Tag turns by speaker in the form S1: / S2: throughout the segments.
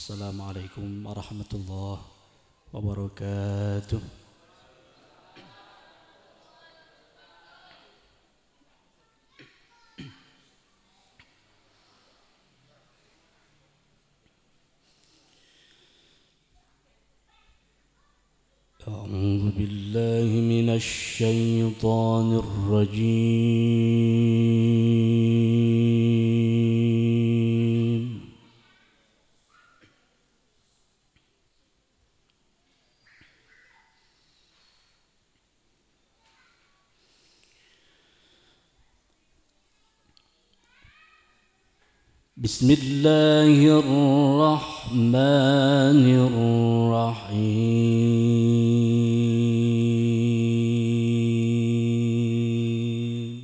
S1: Assalamualaikum warahmatullahi wabarakatuh. أعوذ بالله من الشيطان الرجيم. بسم الله الرحمن الرحيم.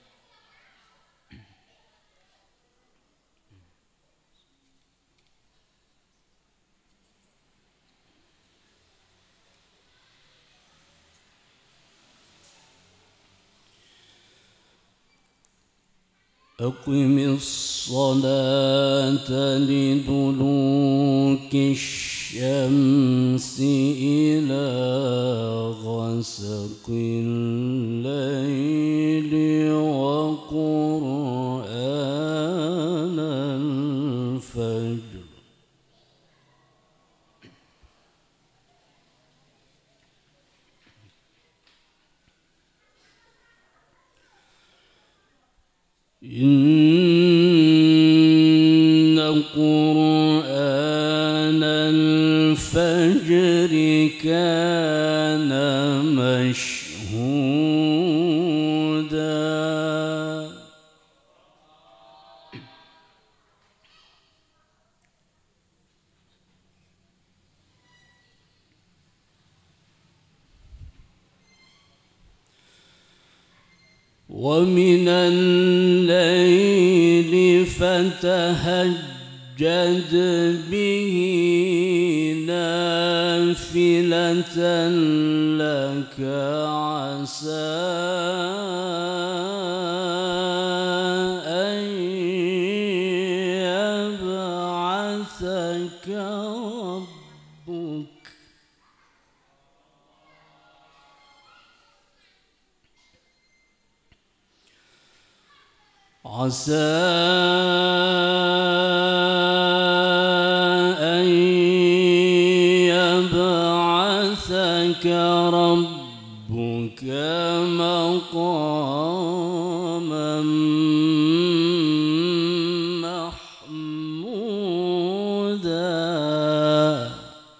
S1: أقم الصلاة لدلوك الشمس إلى غسق الليل وقرآن الفجر إن قرآن الفجر كان مشهودا ومن الليل فتهجد به نافلة لك عسى أن يبعثك ربك عسى أن يبعثك ربك مقاما محمودا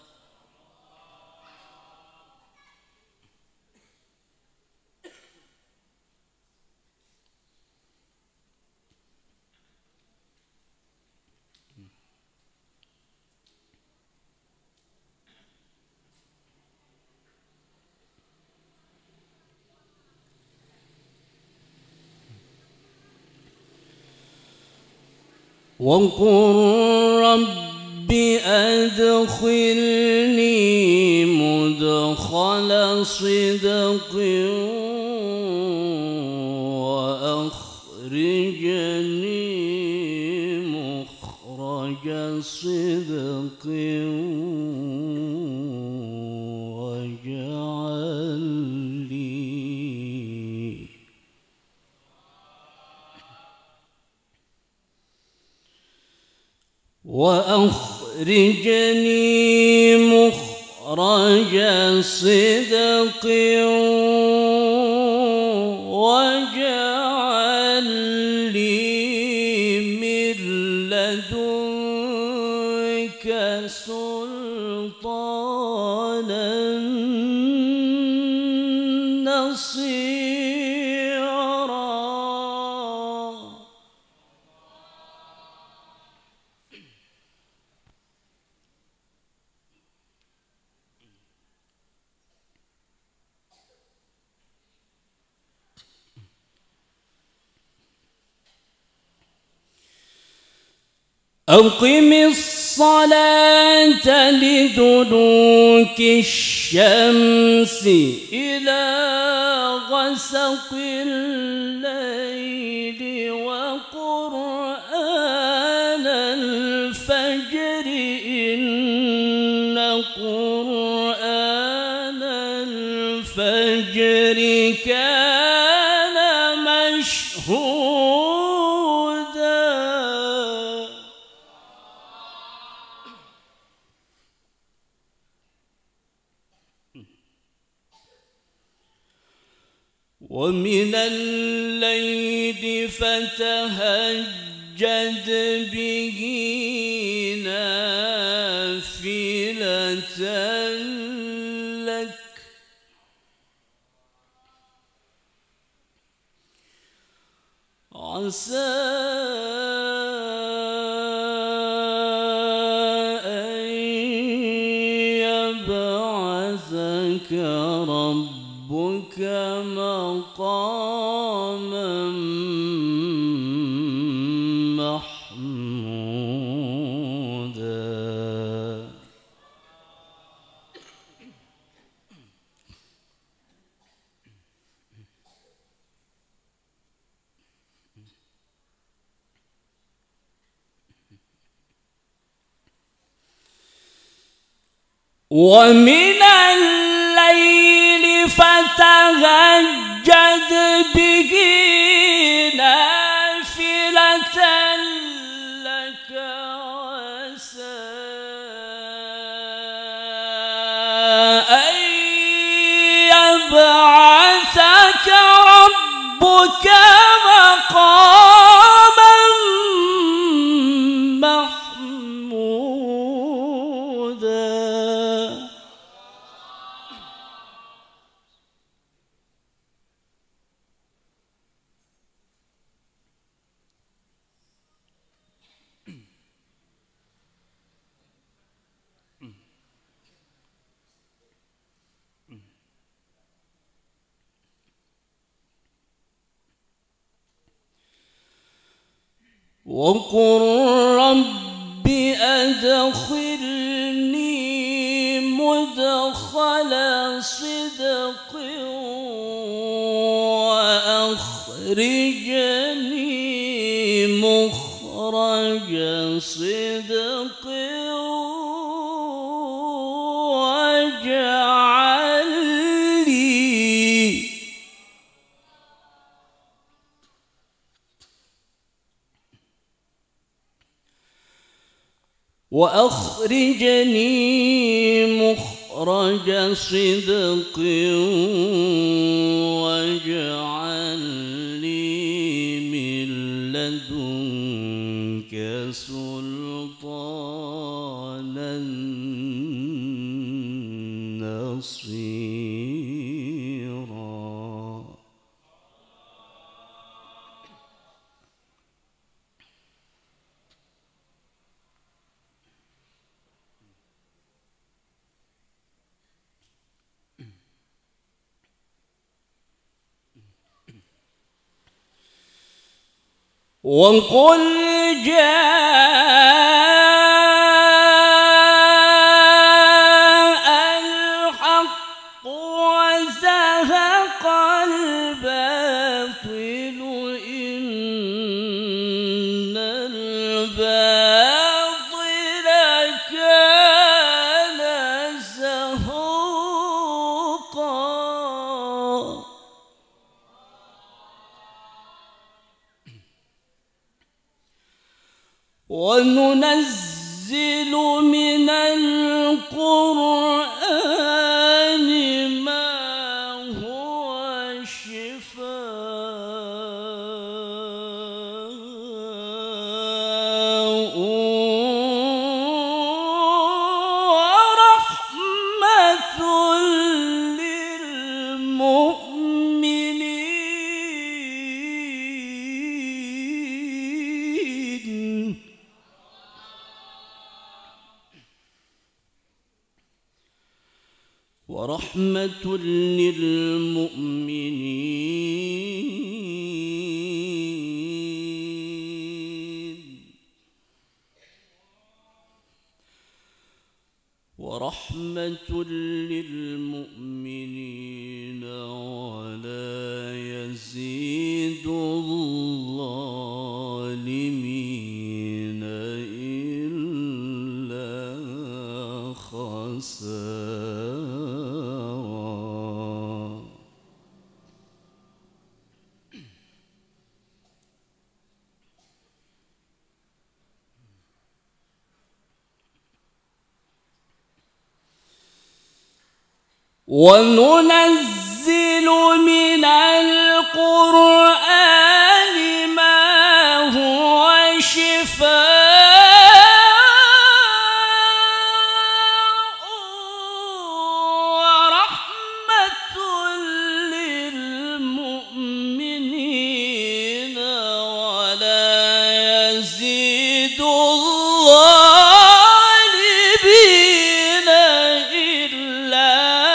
S1: وقل رب أدخلني مدخل صدق وأخرجني مخرج صدق وأخرجني مخرج صدق واجعل لي من لدنك سلطانا نصيرا. أقم الصلاة لدلوك الشمس إلى غسق الليل وقرآن الفجر ومن الليل فتهجد به نافلة لك عسى أن يبعثك ربك مقاما محمودا. ومن الليل فتهجد به نافلة لك عسى أن يبعثك ربك مقاما محمودا. وقل رب أدخلني مدخل صدق وأخرجني مخرج صدق واجعل لي مخرج صدق واجعل لي من لدنك سلطانا نصيرا. وقل جاء الحق وزهق الباطل إن الباطل كان زهوقا. وننزل من القرآن ما هو شفاء ورحمة للمؤمنين. ورحمة للمؤمنين. ورحمة للمؤمنين ولا يزيد الظالمين إلا خسارا. وننزل من القرآن ما هو شفاء ورحمة للمؤمنين ولا يزيد الظالمين إلا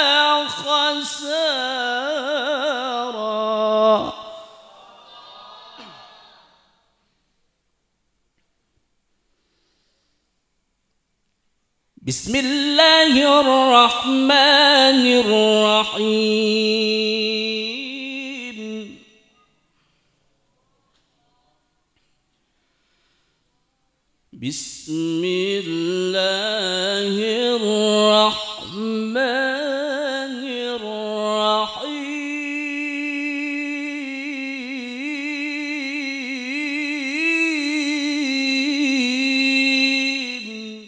S1: خسارا. بسم الله الرحمن الرحيم. بسم الله الرحمن الرحيم.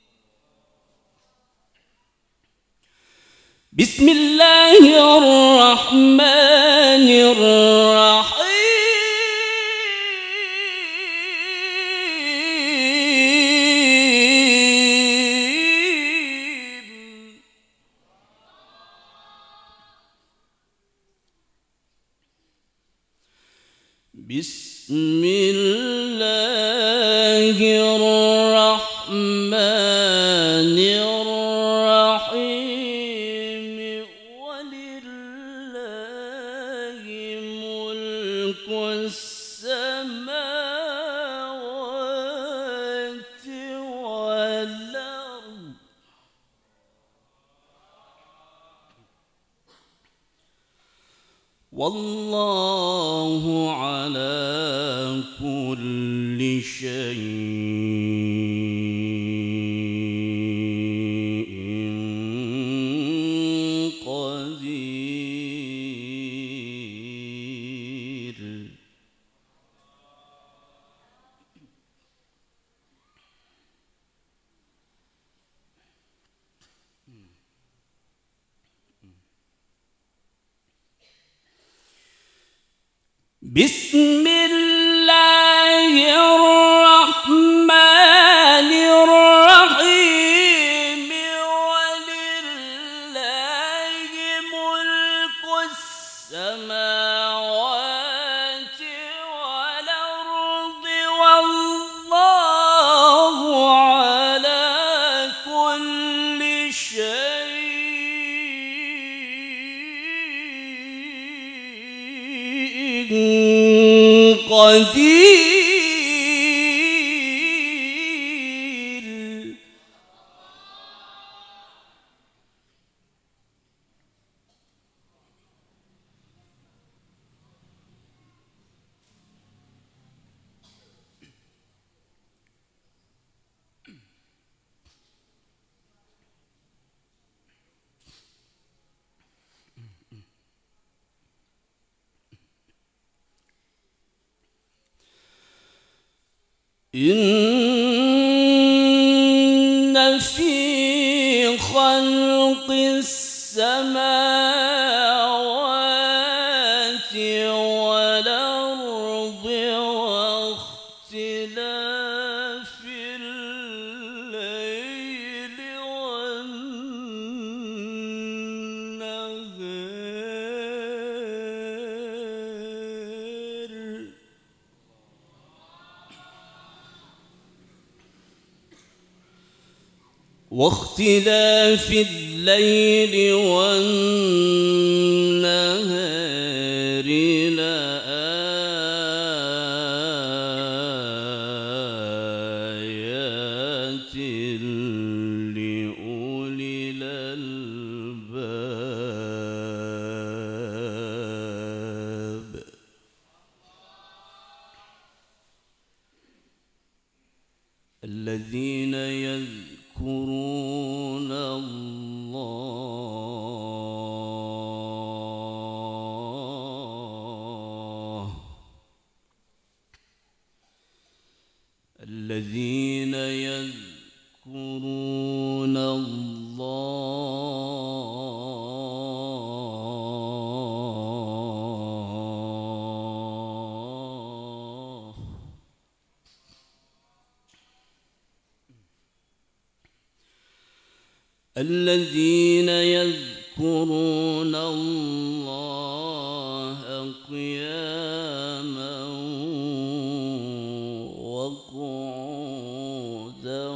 S1: بسم الله الرحمن الرحيم. بسم الله الرحمن الرحيم. ولله ملك السماوات والأرض والله على كل شيء قدير. بسم الله الرحمن الرحيم. ولله ملك السماوات والأرض والله على كل شيء قدير. إن في خلق السماوات والأرض واختلاف الليل والنهار واختلاف الليل والنهار لآيات لأولي الألباب. الذين يذكرون الله الذين يذكرون الله الذين يذكرون الله قياما وقعودا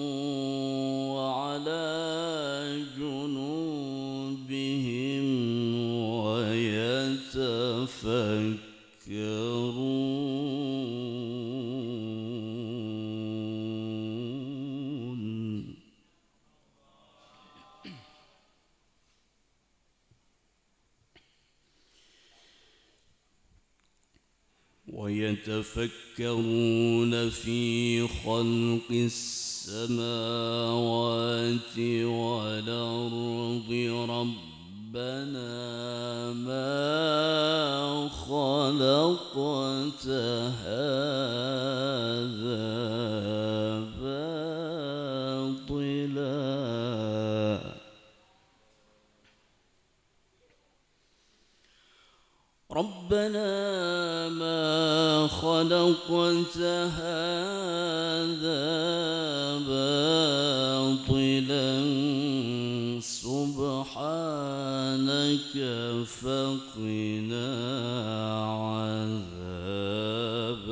S1: وعلى جنوبهم ويتفكرون في خلق السماوات والأرض ربنا ما خلقت هذا باطلا ربنا ما خلقت هذا باطلا سبحانك فقنا عذاب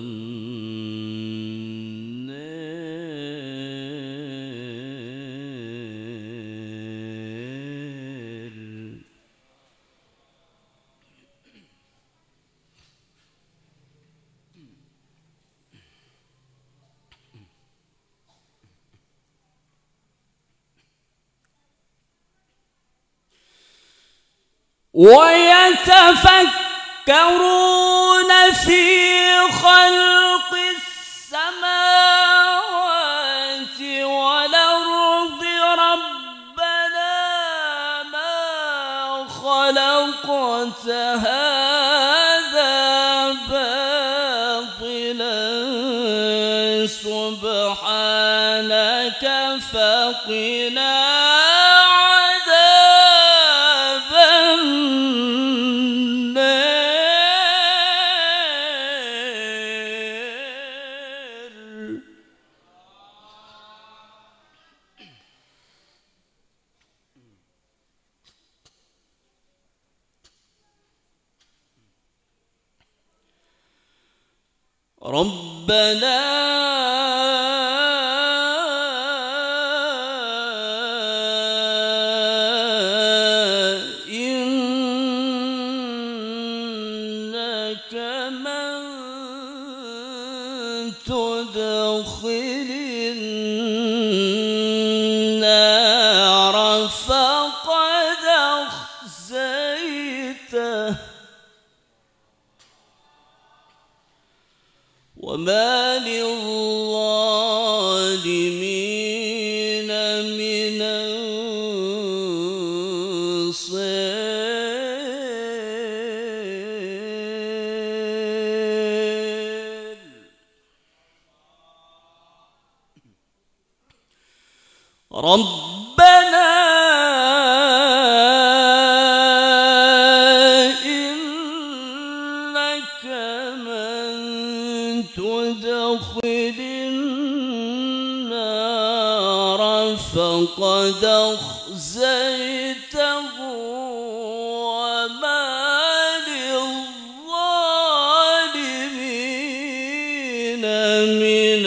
S1: النار ويتفكرون في خلق السماوات والأرض ربنا ما خلقت هذا باطلا سبحانك فقنا ربنا إنك من تدخل النار فقد أخزيته وما للظالمين من أنصار ربنا إنك من تدخل النار فقد أخزيته وما للظالمين من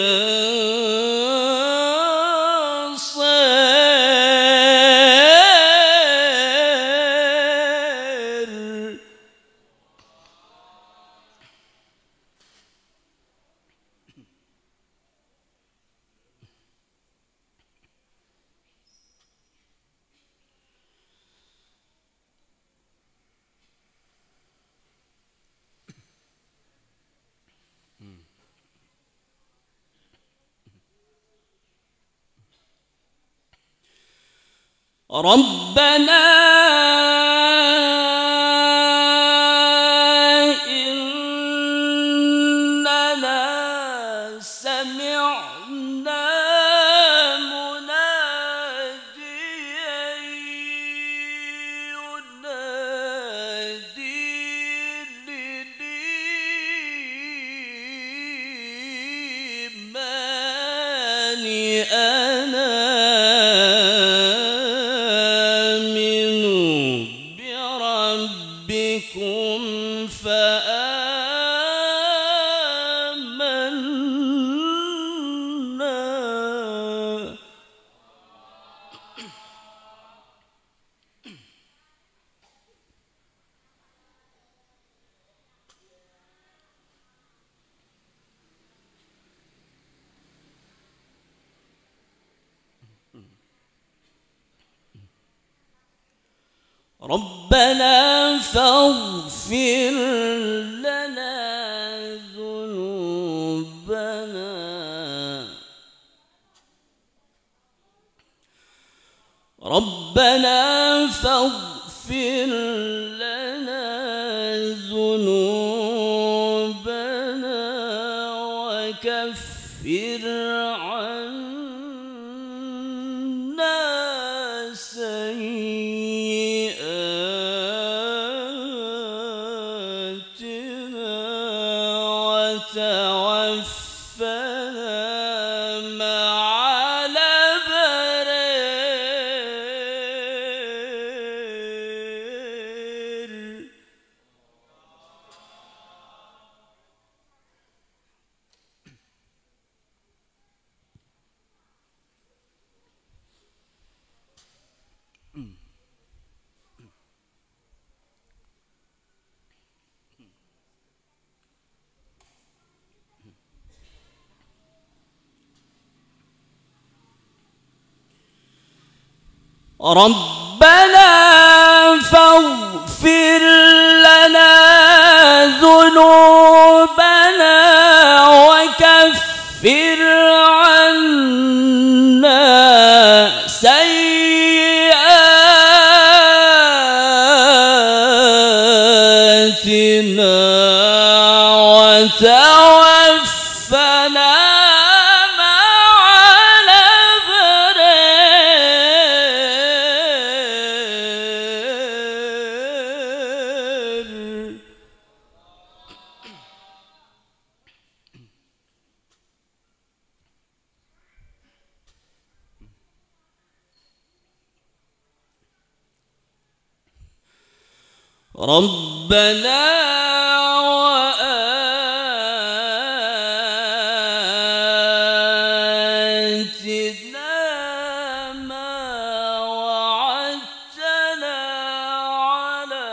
S1: ربنا إننا سمعنا مناديا ينادي للإيمان أنا ربنا فاغفر لنا ذنوبنا ربنا فاغفر لنا ذنوبنا وكفر عنا سيئاتنا وتوفنا مع ربنا فاغفر لنا ذنوبنا وكفر عنا سيئاتنا وتوفنا ربنا وآتنا ما وعدتنا على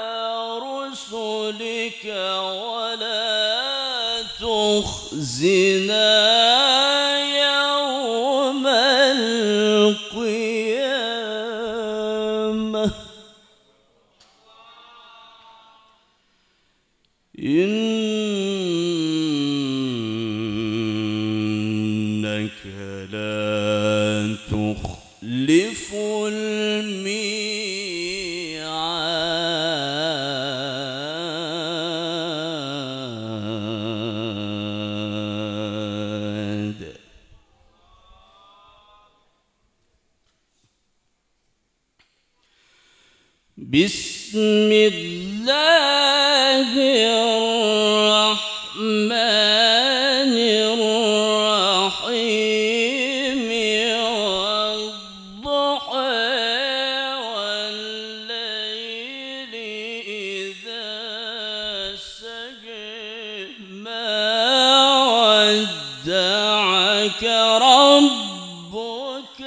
S1: رسلك ولا تخزنا يوم القيامة إنك لا تخلف الميعاد بسم الله الرحمن الرحيم والضحى والليل إذا سجى ما ودعك ربك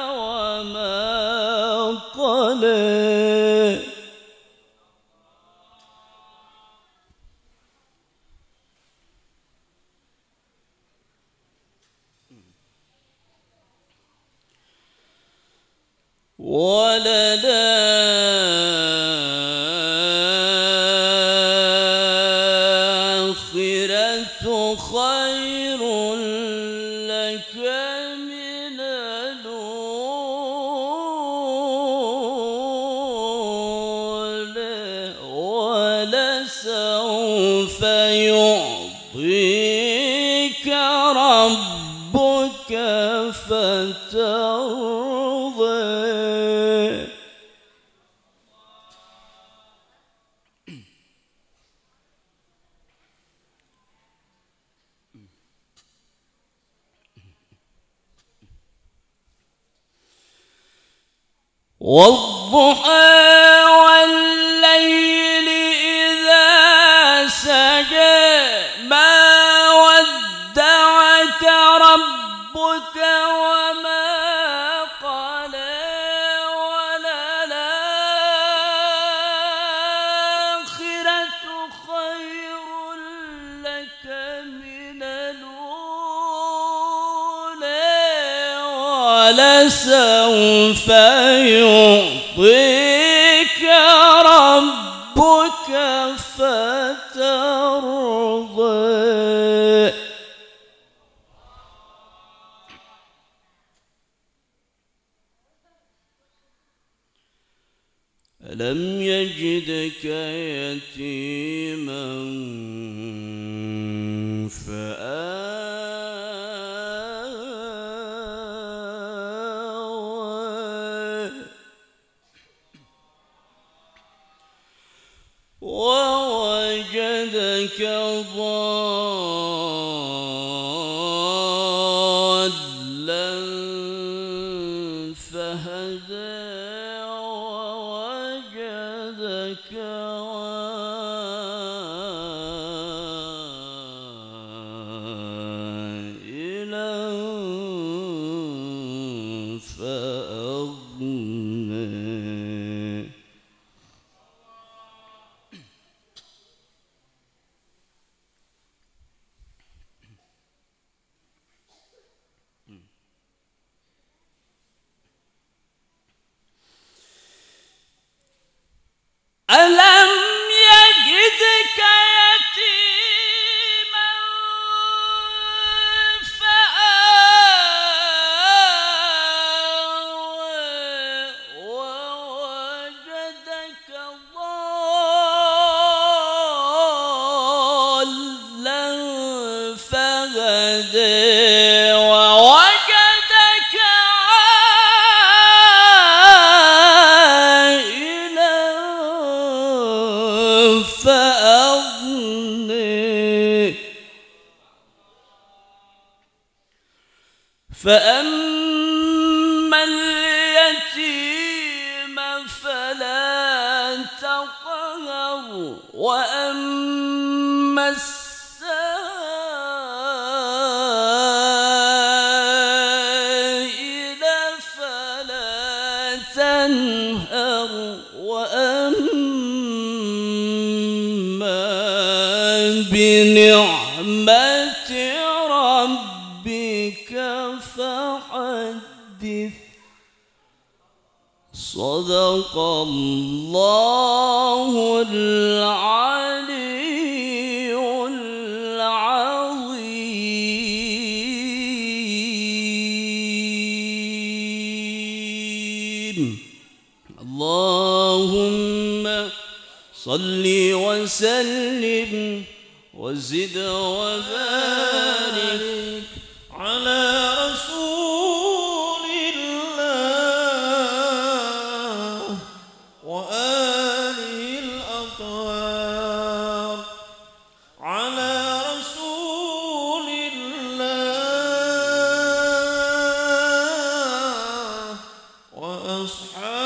S1: وما قلى وللآخرة خير لك من الأولى ولسوف يعطيك ربك فترضى والضحى والليل إذا سجى ما ودعك ربك وما قلى وللآخرة خير لك من الأولى ولسوف يعطيك فترضى ألم يجدك يتيما فآوى ووجدك ضالا فهدى ووجدك عائلا فأغنى ألم يجدك يتيما فآوى ووجدك ضالا فهدى ووجدك عائلا فأغنى فأما اليتيم فلا تقهر وأما السائل فلا تنهر وأما بنعمة ربك فحدث صدق الله العلي العظيم اللهم صل وسلم وزد وبارك على رسول الله وآله الأطهار على رسول الله وأصحابه